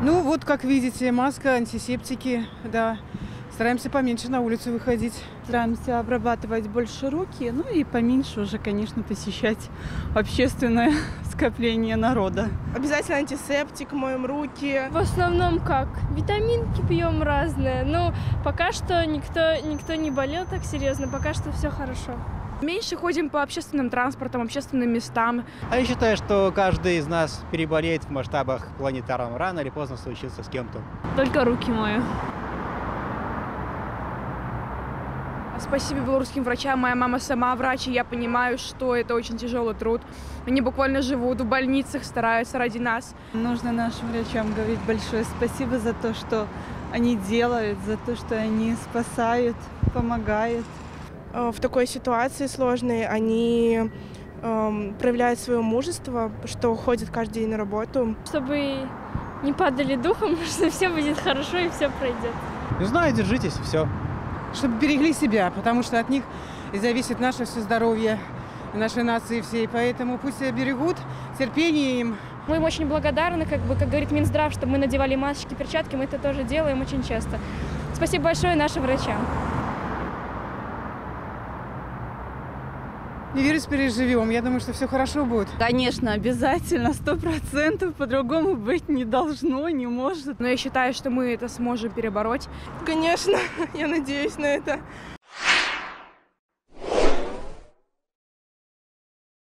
Ну вот, как видите, маска, антисептики, да. Стараемся поменьше на улицу выходить. Стараемся обрабатывать больше руки, ну и поменьше уже, конечно, посещать общественное скопление народа. Обязательно антисептик, моем руки. В основном как? Витаминки пьем разные. Ну, пока что никто не болел так серьезно, пока что все хорошо. Меньше ходим по общественным транспортам, общественным местам. А я считаю, что каждый из нас переболеет в масштабах планетарном. Рано или поздно случится с кем-то. Только руки мою. Спасибо белорусским врачам. Моя мама сама врач, и я понимаю, что это очень тяжелый труд. Они буквально живут в больницах, стараются ради нас. Нужно нашим врачам говорить большое спасибо за то, что они делают, за то, что они спасают, помогают. В такой ситуации сложной они проявляют свое мужество, что ходят каждый день на работу. Чтобы не падали духом, что все будет хорошо и все пройдет. Не знаю, держитесь, и все. Чтобы берегли себя, потому что от них и зависит наше все здоровье, нашей нации всей. Поэтому пусть себя берегут, терпение им. Мы им очень благодарны, как говорит Минздрав, что мы надевали масочки, перчатки, мы это тоже делаем очень часто. Спасибо большое нашим врачам. Не вирус переживем, я думаю, что все хорошо будет. Конечно, обязательно, 100%, по-другому быть не должно, не может. Но я считаю, что мы это сможем перебороть. Конечно, я надеюсь на это.